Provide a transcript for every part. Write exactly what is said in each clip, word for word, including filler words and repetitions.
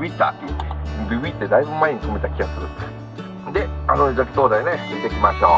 ビビったって言ってビビってだいぶ前に止めた気がする。で、あの崎灯台ね見てきましょ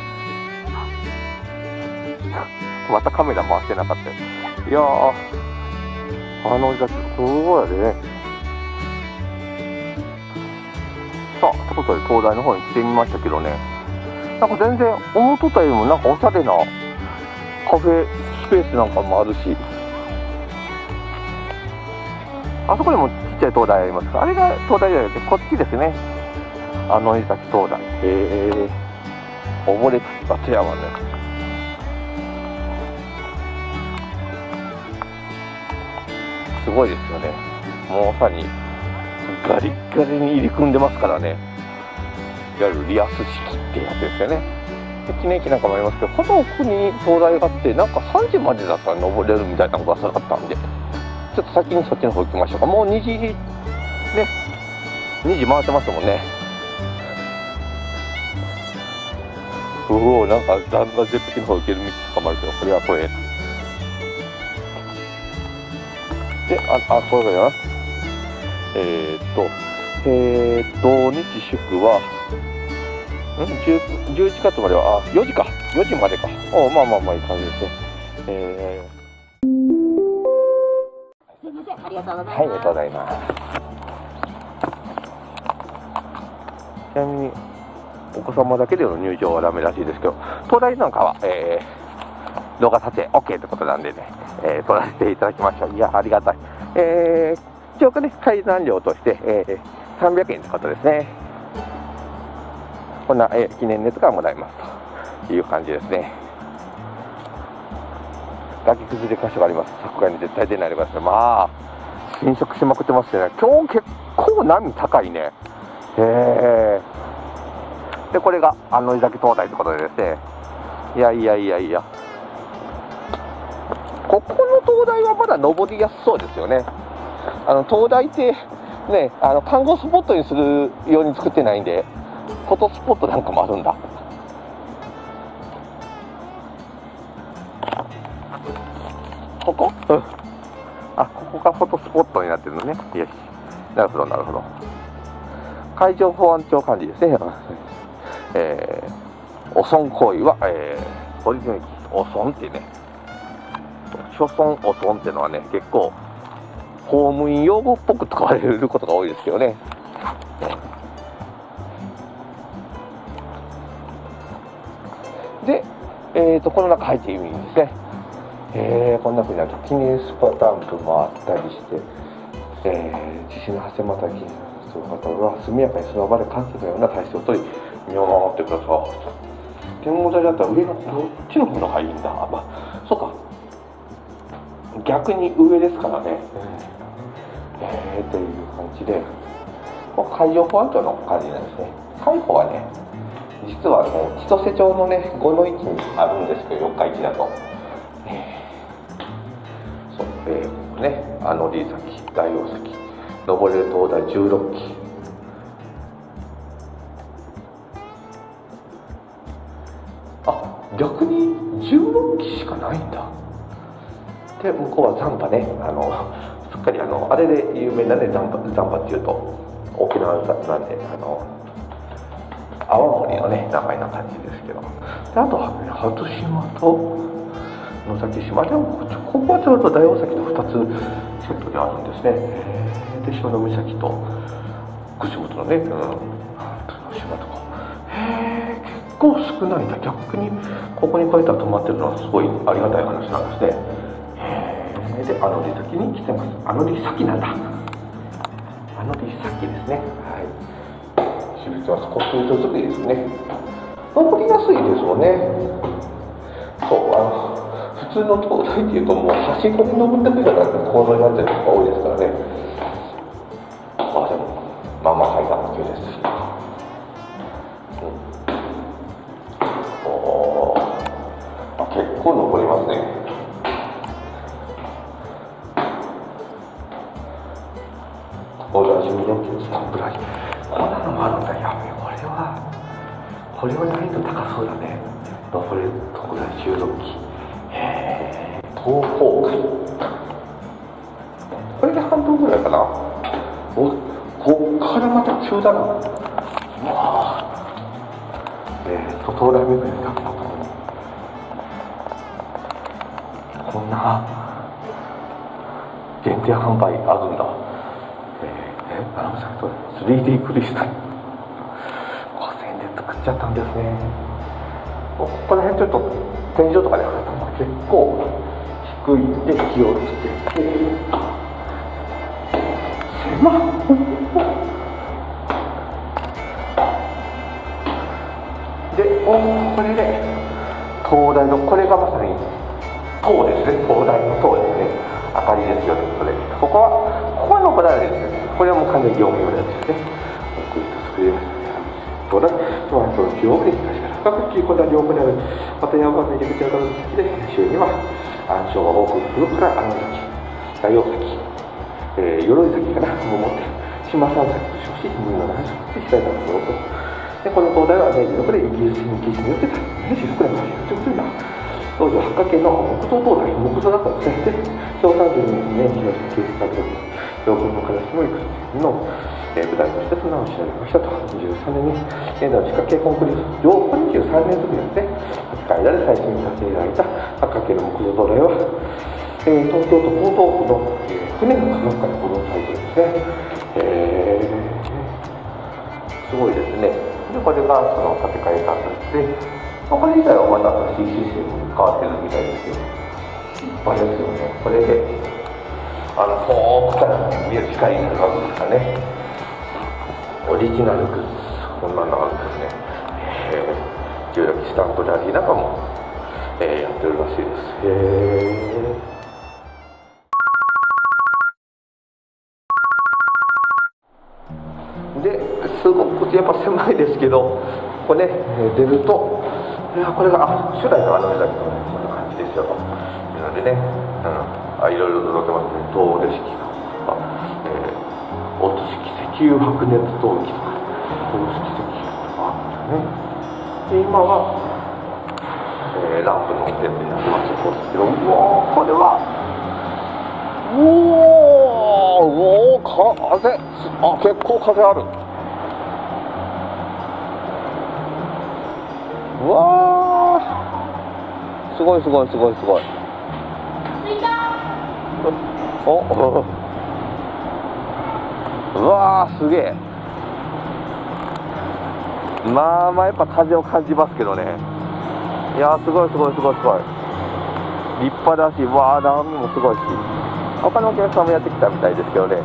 う。またカメラ回してなかったよ。いやー、あの崎すごいやでね。さあ、ということで灯台の方に来てみましたけどね、なんか全然思っとったよりもなんかおしゃれなカフェスペースなんかもあるし、あそこにもちっちゃい灯台ありますから、あれが灯台じゃなくてこっちですね、あの井崎灯台。へえ、溺れた立山ね。すごいですよね。もうまさにガリッガリに入り組んでますからね。いわゆるリアス式ってやつですよね。で記念碑なんかもありますけど、この奥に灯台があって、なんかさんじまでだったら登れるみたいな噂があったんで、ちょっと先にそっちの方行きましょうか。もうにじね、にじ回ってますもんね。うお、なんかだんだん絶壁の方行ける道とかもあるけど、これはこれで、あ、あ、これがな、えー、っとえー、っと日祝はんじゅういちがつまではあよじか、よじまでか。お、まあまあまあいい感じですね。えー、はい、ありがとうございます。ちなみにお子様だけでの入場はダメらしいですけど、灯台なんかは、えー、動画撮影 OK ってことなんでね、えー、撮らせていただきましょう。いや、ありがたい。えー、一応ね、開山料として、えー、さんびゃくえんってことですね。こんな、えー、記念熱がもらえますという感じですね。崖崩れ箇所があります。桜に絶対出ないでください。まあ浸食しまくってますね。今日結構波高いね。へえ。でこれがあの井崎灯台ということでですね、いやいやいやいや、ここの灯台はまだ登りやすそうですよね。あの灯台ってね、あの観光スポットにするように作ってないんで、フォトスポットなんかもあるんだ。ここ、うん、あ、ここがフォトスポットになってるのね。よし、なるほどなるほど。海上保安庁管理ですね。えー、汚損行為は、えー、取り締まり、汚損ってね、所損汚損っていうのはね、結構公務員用語っぽく使われることが多いですけどね。で、えーと、この中入っていいんですね。えー、こんなふうになると記念スパタンプもあったりして、えー、地震の発生または記念する方は速やかにその場で感染のような体制を取り見守ってください。天文台だったら上のどっちの方がいいんだ。まあそうか、逆に上ですからね。えー、という感じで、ここ海上保安庁の感じなんですね。海保はね、実はあの千歳町のねごのいちにあるんですけど、よっかいちだと、えー、そう、えー、ここね、あのり崎、大王崎、登れる灯台じゅうろっき、あ、逆にじゅうろっきしかないんだ。で向こうは残波ね、あのすっかりあのあれで有名なね、残波、残波っていうと沖縄なんで、あの泡盛のね名前な感じですけど、であとは、ね、初島と野崎島でも、ここはちょうど大王崎とふたつセットであるんですね。で潮岬と串本のね、うん、島とか、へえ、結構少ないんだ。逆にここに書いてある泊まってるのはすごいありがたい話なんですね。へえ、であのり崎に来てます。あのり崎なんだ。あのり崎ですね。はい。私立はコンクリート作りですね。登りやすいですもんね。そう、あの普通の灯台っていうともうはしごで登ってくるような構造になってるのが多いですからね。あ、でもまあまあ階段も急ですし、うん、おあ、結構登りますね。灯台じゅうろっきのスタンプライン、こんなのもあるんだ。やべえ、これはこれは難易度高そうだね。登れる灯台じゅうろっき、へえ、東方海、これで半分ぐらいかな。おこっからまた急だな。うわえー、と東大巡りだったと思う。こんな限定販売あるんだ。えー、えあのさと スリーディー クリスタルごせんえんで作っちゃったんですね。ここら辺ちょっと天井とかで測ったのが結構低いんで気をつけて狭っで、おこれで灯台のこれがまさに灯ですね。灯台の灯ですね。明かりですよということで、ここはここは残らないですね。これはもう完全に業務用ですね。こういった作りどうだとはこの中央で確かに深くこんな両方にあるまた山の入り口がある先で周囲には暗礁が多く来るから穴崎、大王崎、えー、鎧崎かなも持って島山崎と称し海の南側で開いたところと。でこの灯台は明治ろくでイギリスにによって明治ろくねんからということだ。当時は八角形の木造灯台、木造だったんですね。で昭和さんじゅうにねんに開いたケースがある両軍の形もいくつの、えー、舞台としてその名を知られましたと。にじゅうさんねんに現在の四角形コンクリート両方にじゅうさんねんとによってはちかいだで最初に建てられた八角形の木造灯台は、えー、東京都江東区の、えー、船の科学館に保存されているんですね。えー、すごいですね。でこれがその建て替えたんで、まあ、これ自体はまた新しいシステムに変わってるみたいですけど、立派ですよね。これであの遠くから見える光になるわけですかね。オリジナルグッズこんなのあるんですね。えー、重力スタンプラリーなんかも、えー、やってるらしいです。へーですごくやっぱ狭いですけど、ここね出るといやこれがあ初代のあの目崎とねこんな感じですよというのでね、うん、あいろいろと載ってますね。灯出式とか、えー、オツ式石油白熱灯機とか灯式石油とかあるんですね。で今は、えー、ランプのテープになってますけど、うわーこれはおーおー風あ結構風ある。うわーすごいすごいすごいすごい。おうわーすげえ。まあまあやっぱ風を感じますけどね。いやーすごいすごいすごいすごい立派だし、わー波もすごいし、他のお客さんもやってきたみたいですけどね、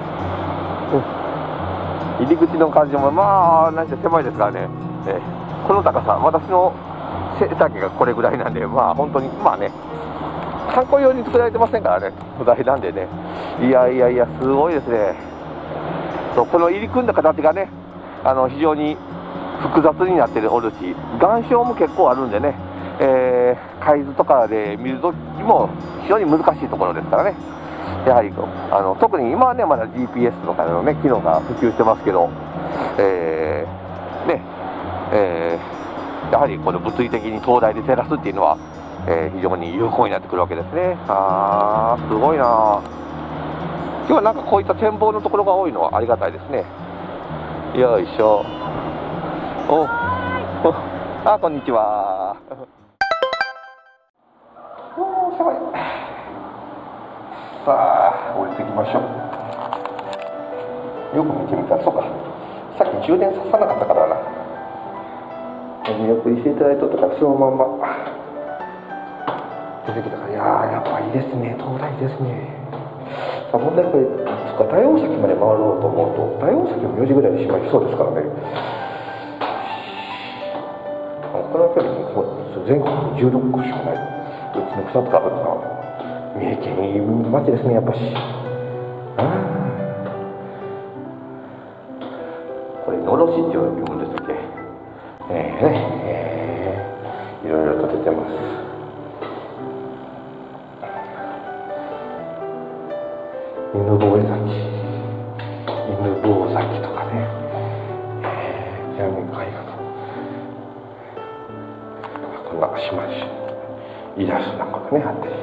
入り口の感じもまあ何せ狭いですからね、えこの高さ私の背丈がこれぐらいなんで、まあ本当にまあね観光用に作られてませんからね、土台なんでね。いやいやいやすごいですね。そうこの入り組んだ形がねあの非常に複雑になっておるし、岩礁も結構あるんでね、えー、海図とかで見るときも非常に難しいところですからね。やはりあの特に今はねまだ ジーピーエス とかのね機能が普及してますけど、えー、ねえーやはりこの物理的に灯台で照らすっていうのは、えー、非常に有効になってくるわけですね。あーすごいな。今日はなんかこういった展望のところが多いのはありがたいですね。よいしょ。おあこんにちは。おーすごい。さあ降りていきましょう。よく見てみたらそうかさっき充電ささなかったからな。見送りしていただいとったからそのまんま出てきたから、いやーやっぱいいですね、灯台ですね。さあ問題これそっか大王崎まで回ろうと思うと大王崎もよじぐらいでしまいそうですからね。この距離に全国にじゅうろっこしかない。うちの草とかあるの三重県いい町ですねやっぱし。あこれのろしっていうものですっけ。えーねえー、いろいろと出てます。犬吠崎、犬吠崎とかね、えー、ちなみに海岸こんな島々イラストなんかがねあって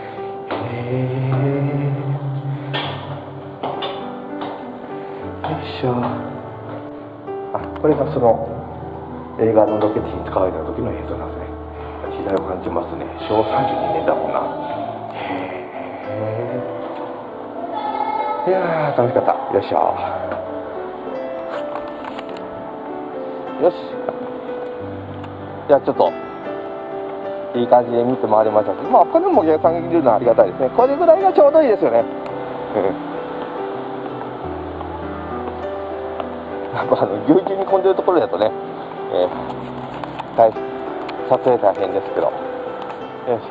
えー、よいししょ。あ、これがその映画のロケ地に使われた時の映像なんですね。時代を感じますね。しょうわさんじゅうにねんだもんな。へえ。いやー楽しかった。よいしょ。よし。じゃあちょっといい感じで見て回りましたし、まあこれもお客さんがいるのはありがたいですね。これぐらいがちょうどいいですよね。なんかあのぎゅうぎゅうに混んでるところだとね、えー、大撮影大変ですけど、よしよしよ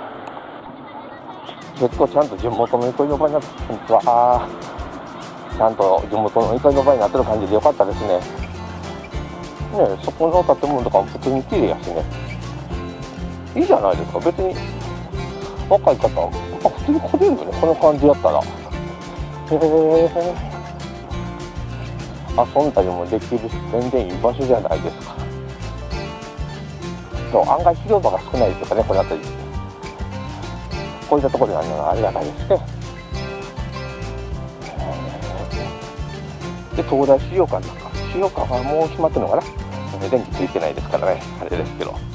し。結構ちゃんと地元の憩いの場になって、こんにちは。あー、ちゃんと地元の憩いの場になってる感じでよかったですね。ね、そこの建物とかも普通に綺麗やしね、いいじゃないですか。別に若い方は普通に来れるよね、この感じやったら。へえ、遊んだりもできるし、全然いい場所じゃないですか。そう、案外広場が少ないですかね、この辺り。こういったところにあるのがありがたいですね。で、東大資料館なんか、資料館はもう閉まってるのかな、電気ついてないですからね、あれですけど。